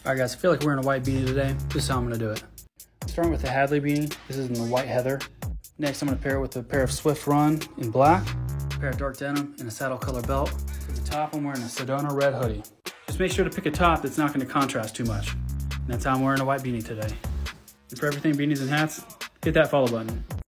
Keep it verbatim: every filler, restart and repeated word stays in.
All right guys, I feel like wearing a white beanie today. This is how I'm gonna do it. Starting with the Hadley beanie. This is in the white heather. Next, I'm gonna pair it with a pair of Swift Run in black, a pair of dark denim, and a saddle color belt. For the top, I'm wearing a Sedona red hoodie. Just make sure to pick a top that's not gonna contrast too much. And that's how I'm wearing a white beanie today. And for everything beanies and hats, hit that follow button.